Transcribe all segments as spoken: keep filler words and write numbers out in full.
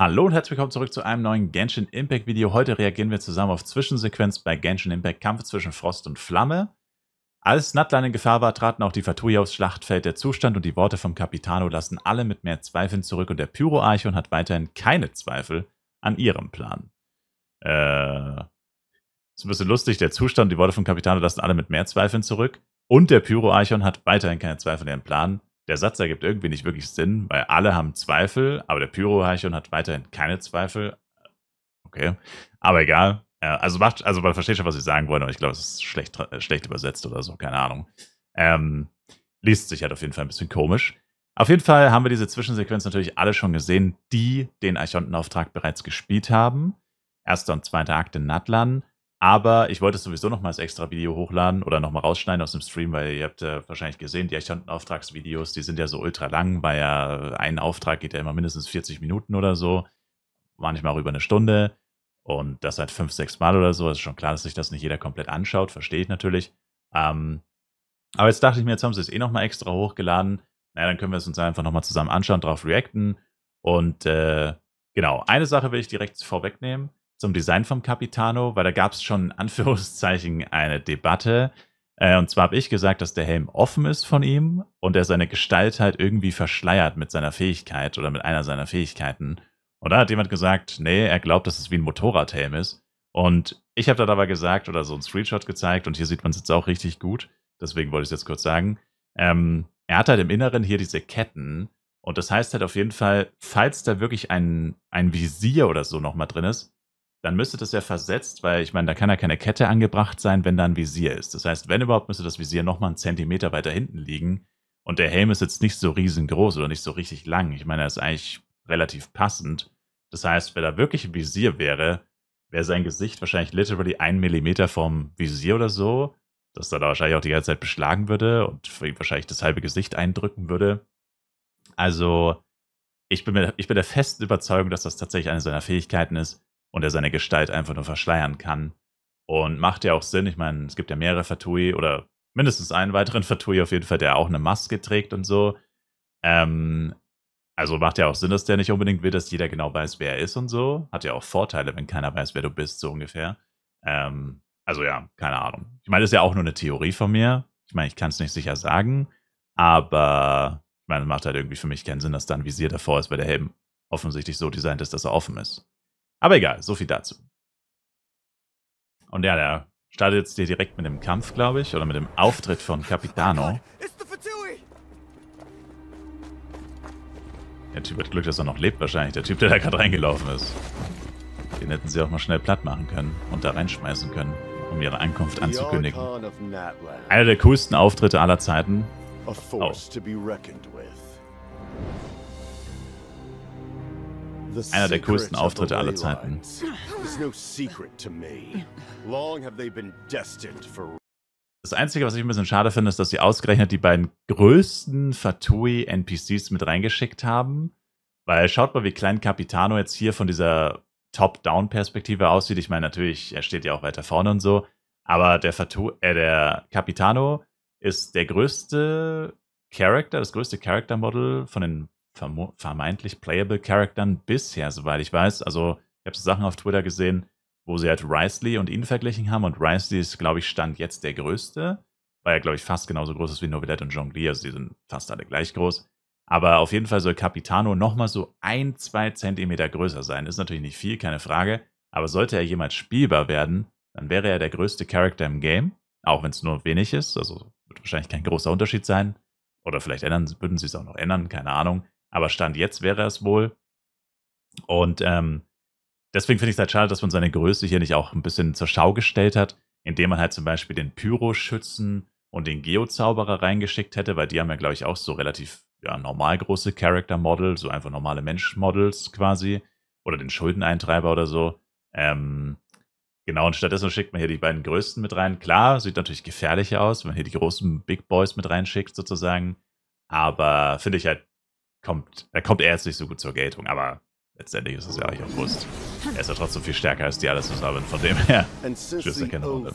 Hallo und herzlich willkommen zurück zu einem neuen Genshin Impact Video. Heute reagieren wir zusammen auf Zwischensequenz bei Genshin Impact Kampf zwischen Frost und Flamme. Als Natlan in Gefahr war, traten auch die Fatui aufs Schlachtfeld. Der Zustand und die Worte vom Capitano lassen alle mit mehr Zweifeln zurück und der Pyro-Archon hat weiterhin keine Zweifel an ihrem Plan. Äh, ist ein bisschen lustig, der Zustand und die Worte vom Capitano lassen alle mit mehr Zweifeln zurück und der Pyro-Archon hat weiterhin keine Zweifel an ihrem Plan. Der Satz ergibt irgendwie nicht wirklich Sinn, weil alle haben Zweifel, aber der Pyro-Archon hat weiterhin keine Zweifel. Okay, aber egal. Also, macht, also man versteht schon, was ich sagen wollte, aber ich glaube, es ist schlecht, schlecht übersetzt oder so, keine Ahnung. Ähm, liest sich halt auf jeden Fall ein bisschen komisch. Auf jeden Fall haben wir diese Zwischensequenz natürlich alle schon gesehen, die den Archontenauftrag bereits gespielt haben. Erster und zweiter Akt in Natlan. Aber ich wollte es sowieso noch mal als extra Video hochladen oder noch mal rausschneiden aus dem Stream, weil ihr habt äh, wahrscheinlich gesehen, die Archontenauftragsvideos, die sind ja so ultra lang, weil ja ein Auftrag geht ja immer mindestens vierzig Minuten oder so. Manchmal auch über eine Stunde. Und das halt fünf, sechs Mal oder so. Es ist schon klar, dass sich das nicht jeder komplett anschaut. Verstehe ich natürlich. Ähm, aber jetzt dachte ich mir, jetzt haben sie es eh noch mal extra hochgeladen. Naja, dann können wir es uns einfach noch mal zusammen anschauen, drauf reacten. Und äh, genau, eine Sache will ich direkt vorwegnehmen. Zum Design vom Capitano, weil da gab es schon in Anführungszeichen eine Debatte. Äh, und zwar habe ich gesagt, dass der Helm offen ist von ihm und er seine Gestalt halt irgendwie verschleiert mit seiner Fähigkeit oder mit einer seiner Fähigkeiten. Und da hat jemand gesagt, nee, er glaubt, dass es wie ein Motorradhelm ist. Und ich habe dann aber gesagt oder so einen Screenshot gezeigt und hier sieht man es jetzt auch richtig gut. Deswegen wollte ich es jetzt kurz sagen. Ähm, er hat halt im Inneren hier diese Ketten und das heißt halt auf jeden Fall, falls da wirklich ein, ein Visier oder so nochmal drin ist, dann müsste das ja versetzt, weil ich meine, da kann ja keine Kette angebracht sein, wenn da ein Visier ist. Das heißt, wenn überhaupt, müsste das Visier nochmal einen Zentimeter weiter hinten liegen. Und der Helm ist jetzt nicht so riesengroß oder nicht so richtig lang. Ich meine, er ist eigentlich relativ passend. Das heißt, wenn da wirklich ein Visier wäre, wäre sein Gesicht wahrscheinlich literally ein Millimeter vom Visier oder so, dass da, da wahrscheinlich auch die ganze Zeit beschlagen würde und für ihn wahrscheinlich das halbe Gesicht eindrücken würde. Also, ich bin, mir, ich bin der festen Überzeugung, dass das tatsächlich eine seiner Fähigkeiten ist und er seine Gestalt einfach nur verschleiern kann. Und macht ja auch Sinn. Ich meine, es gibt ja mehrere Fatui oder mindestens einen weiteren Fatui auf jeden Fall, der auch eine Maske trägt und so. Ähm, also macht ja auch Sinn, dass der nicht unbedingt will, dass jeder genau weiß, wer er ist und so. Hat ja auch Vorteile, wenn keiner weiß, wer du bist, so ungefähr. Ähm, also ja, keine Ahnung. Ich meine, das ist ja auch nur eine Theorie von mir. Ich meine, ich kann es nicht sicher sagen, aber ich meine, es macht halt irgendwie für mich keinen Sinn, dass da ein Visier davor ist, weil der Helm offensichtlich so designt ist, dass er offen ist. Aber egal, so viel dazu. Und ja, der startet jetzt hier direkt mit dem Kampf, glaube ich, oder mit dem Auftritt von Capitano. Der Typ hat Glück, dass er noch lebt wahrscheinlich. Der Typ, der da gerade reingelaufen ist. Den hätten sie auch mal schnell platt machen können und da reinschmeißen können, um ihre Ankunft anzukündigen. Einer der coolsten Auftritte aller Zeiten. Oh. Einer der coolsten Auftritte aller Zeiten. Das Einzige, was ich ein bisschen schade finde, ist, dass sie ausgerechnet die beiden größten Fatui-N P Cs mit reingeschickt haben. Weil schaut mal, wie klein Capitano jetzt hier von dieser Top-Down-Perspektive aussieht. Ich meine, natürlich, er steht ja auch weiter vorne und so. Aber der, Fatu äh, der Capitano ist der größte Charakter, das größte Character-Model von den vermeintlich playable Charaktern bisher, soweit ich weiß. Also, ich habe so Sachen auf Twitter gesehen, wo sie halt Wriothesley und ihn verglichen haben. Und Wriothesley ist, glaube ich, Stand jetzt der größte, weil er, glaube ich, fast genauso groß ist wie Novedette und Zhongli. Also, die sind fast alle gleich groß. Aber auf jeden Fall soll Capitano nochmal so ein, zwei Zentimeter größer sein. Ist natürlich nicht viel, keine Frage. Aber sollte er jemals spielbar werden, dann wäre er der größte Charakter im Game. Auch wenn es nur wenig ist. Also, wird wahrscheinlich kein großer Unterschied sein. Oder vielleicht ändern, würden sie es auch noch ändern, keine Ahnung. Aber Stand jetzt wäre es wohl. Und ähm, deswegen finde ich es halt schade, dass man seine Größe hier nicht auch ein bisschen zur Schau gestellt hat, indem man halt zum Beispiel den Pyro-Schützen und den Geozauberer reingeschickt hätte, weil die haben ja, glaube ich, auch so relativ ja, normal große Character-Model, so einfach normale Mensch-Models quasi. Oder den Schuldeneintreiber oder so. Ähm, genau, und stattdessen schickt man hier die beiden größten mit rein. Klar, sieht natürlich gefährlicher aus, wenn man hier die großen Big Boys mit reinschickt, sozusagen. Aber finde ich halt, kommt, er kommt er jetzt nicht so gut zur Geltung, aber letztendlich ist es ja eigentlich auch bewusst. Er ist ja trotzdem viel stärker als die alle zusammen, von dem her. Tschüss, keine Runde.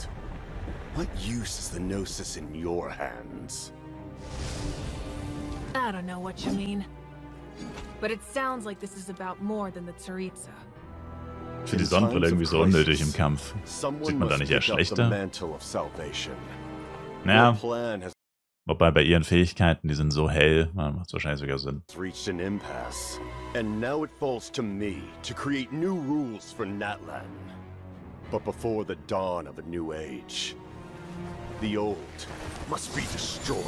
What use is the Gnosis in your hands? I don't know what you mean. But it sounds like this is about more than the Tsaritsa. Ich finde die Sonnenbrille irgendwie so unnötig im Kampf. Sieht man da nicht eher schlechter? Naja. Wobei bei ihren Fähigkeiten, die sind so hell, macht es wahrscheinlich sogar Sinn. Reached an impasse, and now it falls to me to create new rules for Natlan. But before the dawn of a new age, the old must be destroyed.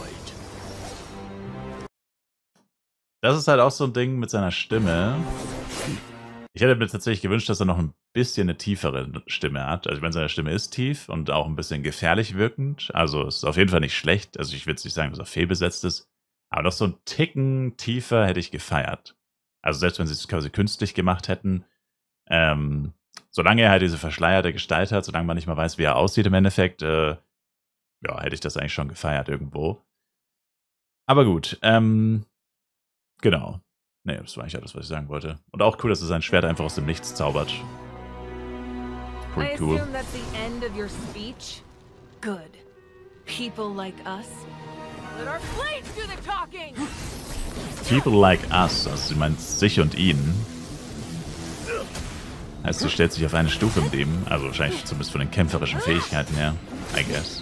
Das ist halt auch so ein Ding mit seiner Stimme. Ich hätte mir tatsächlich gewünscht, dass er noch ein bisschen eine tiefere Stimme hat. Also ich meine, seine Stimme ist tief und auch ein bisschen gefährlich wirkend. Also ist auf jeden Fall nicht schlecht. Also ich würde nicht sagen, dass er fehlbesetzt ist. Aber noch so ein Ticken tiefer hätte ich gefeiert. Also selbst wenn sie es quasi künstlich gemacht hätten. Ähm, solange er halt diese verschleierte Gestalt hat, solange man nicht mal weiß, wie er aussieht im Endeffekt, äh, ja, hätte ich das eigentlich schon gefeiert irgendwo. Aber gut, ähm, genau. Nee, das war eigentlich alles, was ich sagen wollte. Und auch cool, dass er sein Schwert einfach aus dem Nichts zaubert. Pretty cool. I assume that's the end of your speech? Good. People like us. Let our blades do the talking! People like us, also sie meint sich und ihn. Heißt, sie stellt sich auf eine Stufe mit ihm. Also wahrscheinlich zumindest von den kämpferischen Fähigkeiten her. I guess.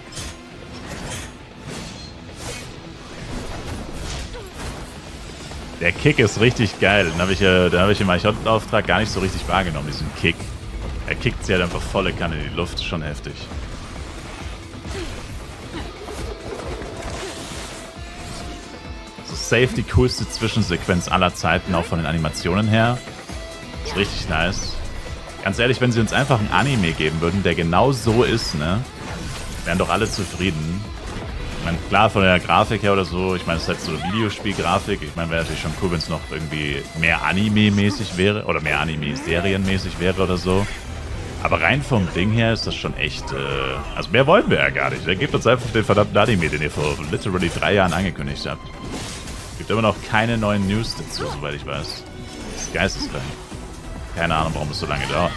Der Kick ist richtig geil. Den habe ich, äh, hab ich im Eichhorn-Auftrag gar nicht so richtig wahrgenommen, diesen Kick. Er kickt sie halt einfach volle Kanne in die Luft. Schon heftig. So safe die coolste Zwischensequenz aller Zeiten, auch von den Animationen her. Ist richtig nice. Ganz ehrlich, wenn sie uns einfach ein Anime geben würden, der genau so ist, ne, wären doch alle zufrieden. Ich meine, klar, von der Grafik her oder so, ich meine, es ist halt so eine Videospielgrafik. Ich meine, wäre natürlich schon cool, wenn es noch irgendwie mehr Anime-mäßig wäre oder mehr Anime-Serienmäßig wäre oder so. Aber rein vom Ding her ist das schon echt, äh, also mehr wollen wir ja gar nicht. Der gibt uns einfach den verdammten Anime, den ihr vor literally drei Jahren angekündigt habt. Es gibt immer noch keine neuen News dazu, soweit ich weiß. Das ist geisteskrank. Keine Ahnung, warum es so lange dauert.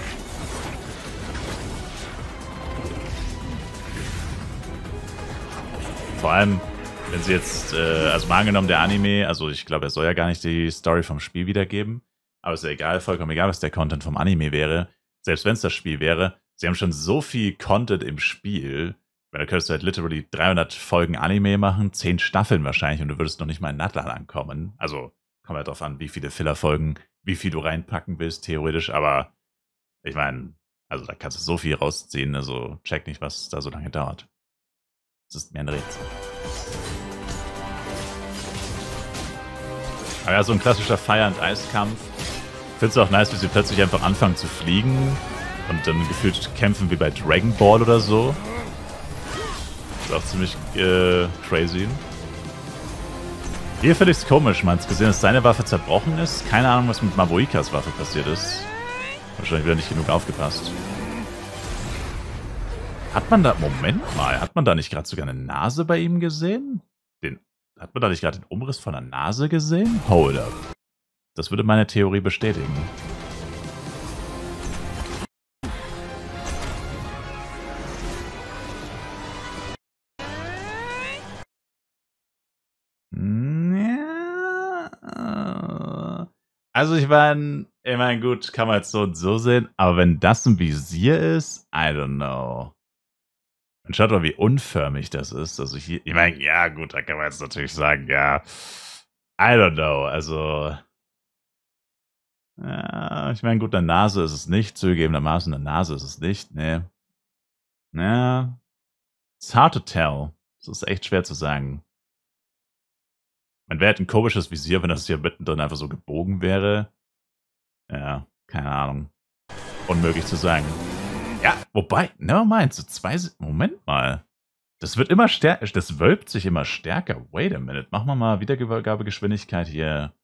Vor allem, wenn sie jetzt, äh, also mal angenommen der Anime, also ich glaube, er soll ja gar nicht die Story vom Spiel wiedergeben, aber ist ja egal, vollkommen egal, was der Content vom Anime wäre. Selbst wenn es das Spiel wäre, sie haben schon so viel Content im Spiel, weil da könntest du halt literally dreihundert Folgen Anime machen, zehn Staffeln wahrscheinlich und du würdest noch nicht mal in Natlan ankommen. Also kommt halt drauf an, wie viele Filler-Folgen, wie viel du reinpacken willst, theoretisch, aber ich meine, also da kannst du so viel rausziehen, also check nicht, was da so lange dauert. Das ist mir ein Rätsel. Aber ja, so ein klassischer Fire- und Eiskampf. Ich finde es auch nice, wie sie plötzlich einfach anfangen zu fliegen und dann gefühlt kämpfen wie bei Dragon Ball oder so. Ist auch ziemlich äh, crazy. Hier finde ich es komisch, man hat gesehen, dass seine Waffe zerbrochen ist. Keine Ahnung, was mit Mabuikas Waffe passiert ist. Wahrscheinlich wieder nicht genug aufgepasst. Hat man da, Moment mal, hat man da nicht gerade sogar eine Nase bei ihm gesehen? Den, hat man da nicht gerade den Umriss von der Nase gesehen? Hold up. Das würde meine Theorie bestätigen. Also ich meine, ich meine, gut, kann man jetzt so und so sehen, aber wenn das ein Visier ist, I don't know. Und schaut mal, wie unförmig das ist. Also hier, ich meine, ja gut, da kann man jetzt natürlich sagen, ja, I don't know, also ja, ich meine, gut, eine Nase ist es nicht, zugegebenermaßen eine Nase ist es nicht, ne. Ja, it's hard to tell. Das ist echt schwer zu sagen. Man wäre halt ein komisches Visier, wenn das hier mittendrin einfach so gebogen wäre. Ja, keine Ahnung. Unmöglich zu sagen. Ja, wobei, nevermind, so zwei, Moment mal. Das wird immer stärker, das wölbt sich immer stärker. Wait a minute, machen wir mal Wiedergabegeschwindigkeit hier.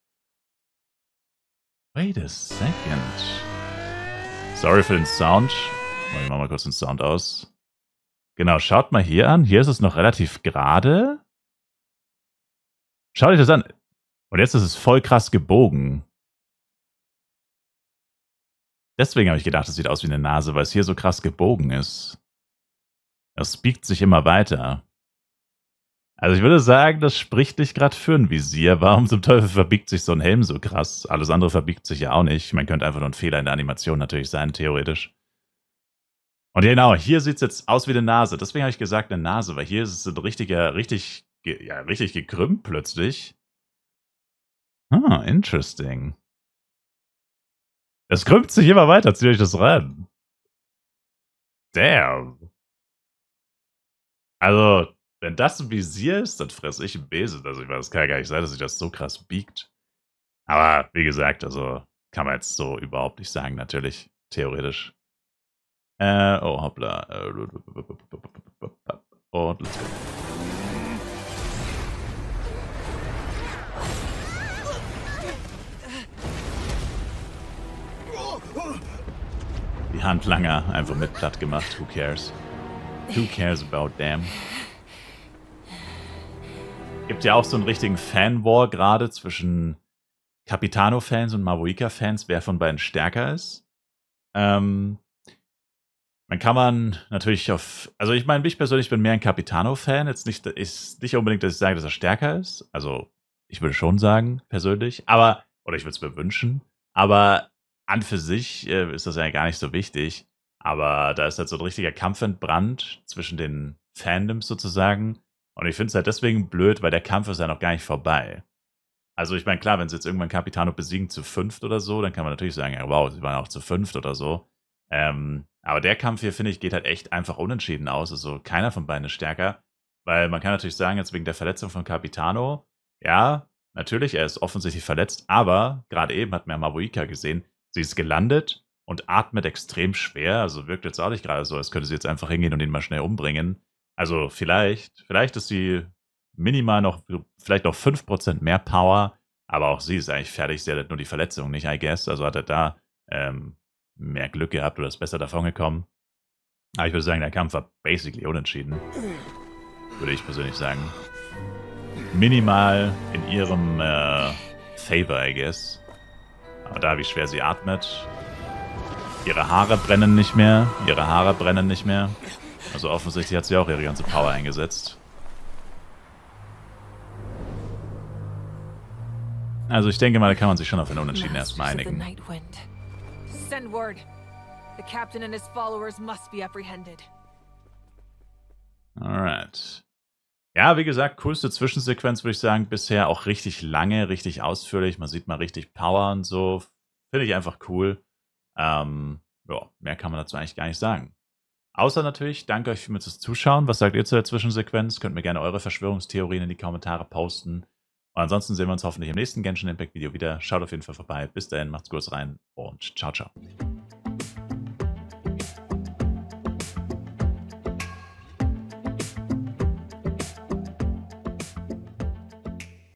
Wait a second. Sorry für den Sound. Ich mach mal kurz den Sound aus. Genau, schaut mal hier an. Hier ist es noch relativ gerade. Schaut euch das an. Und jetzt ist es voll krass gebogen. Deswegen habe ich gedacht, es sieht aus wie eine Nase, weil es hier so krass gebogen ist. Es biegt sich immer weiter. Also ich würde sagen, das spricht nicht gerade für ein Visier. Warum zum Teufel verbiegt sich so ein Helm so krass? Alles andere verbiegt sich ja auch nicht. Man könnte einfach nur ein Fehler in der Animation natürlich sein, theoretisch. Und genau, hier sieht es jetzt aus wie eine Nase. Deswegen habe ich gesagt eine Nase, weil hier ist es ein richtiger, richtig, ja, richtig gekrümmt plötzlich. Ah, interesting. Es krümmt sich immer weiter, zieht euch das rein. Damn. Also, wenn das ein Visier ist, dann fresse ich einen Besen. Also, ich meine, das kann ja gar nicht sein, dass sich das so krass biegt. Aber wie gesagt, also, kann man jetzt so überhaupt nicht sagen, natürlich, theoretisch. Äh, oh, hoppla. Und let's go. Die Handlanger einfach mit platt gemacht. Who cares? Who cares about them? Gibt ja auch so einen richtigen Fan-War gerade zwischen Capitano-Fans und Mavuika-Fans, wer von beiden stärker ist. Ähm, man kann man natürlich auf... Also ich meine, ich persönlich bin mehr ein Capitano-Fan. Jetzt nicht, ist nicht unbedingt, dass ich sage, dass er stärker ist. Also ich würde schon sagen, persönlich. Aber... Oder ich würde es mir wünschen. Aber an für sich äh, ist das ja gar nicht so wichtig. Aber da ist halt so ein richtiger Kampf entbrannt zwischen den Fandoms sozusagen. Und ich finde es halt deswegen blöd, weil der Kampf ist ja noch gar nicht vorbei. Also ich meine, klar, wenn sie jetzt irgendwann Capitano besiegen zu fünft oder so, dann kann man natürlich sagen, ja, wow, sie waren auch zu fünft oder so. Ähm, aber der Kampf hier, finde ich, geht halt echt einfach unentschieden aus. Also keiner von beiden ist stärker. Weil man kann natürlich sagen, jetzt wegen der Verletzung von Capitano, ja, natürlich, er ist offensichtlich verletzt, aber gerade eben hat man ja Mavuika gesehen, sie ist gelandet und atmet extrem schwer. Also wirkt jetzt auch nicht gerade so, als könnte sie jetzt einfach hingehen und ihn mal schnell umbringen. Also vielleicht, vielleicht ist sie minimal noch, vielleicht noch fünf Prozent mehr Power, aber auch sie ist eigentlich fertig. Sie hat nur die Verletzung nicht, I guess. Also hat er da ähm, mehr Glück gehabt oder ist besser davon gekommen. Aber ich würde sagen, der Kampf war basically unentschieden. Würde ich persönlich sagen. Minimal in ihrem äh, Favor, I guess. Aber da, wie schwer sie atmet. Ihre Haare brennen nicht mehr. Ihre Haare brennen nicht mehr. Also offensichtlich hat sie auch ihre ganze Power eingesetzt. Also ich denke mal, da kann man sich schon auf einen Unentschieden erstmal einigen. Send word. The captain and his followers must be apprehended. Alright. Ja, wie gesagt, coolste Zwischensequenz, würde ich sagen, bisher auch richtig lange, richtig ausführlich. Man sieht mal richtig Power und so. Finde ich einfach cool. Ähm, ja, mehr kann man dazu eigentlich gar nicht sagen. Außer natürlich, danke euch vielmals fürs Zuschauen. Was sagt ihr zu der Zwischensequenz? Könnt mir gerne eure Verschwörungstheorien in die Kommentare posten. Und ansonsten sehen wir uns hoffentlich im nächsten Genshin Impact Video wieder. Schaut auf jeden Fall vorbei. Bis dahin, macht's gut rein und ciao, ciao.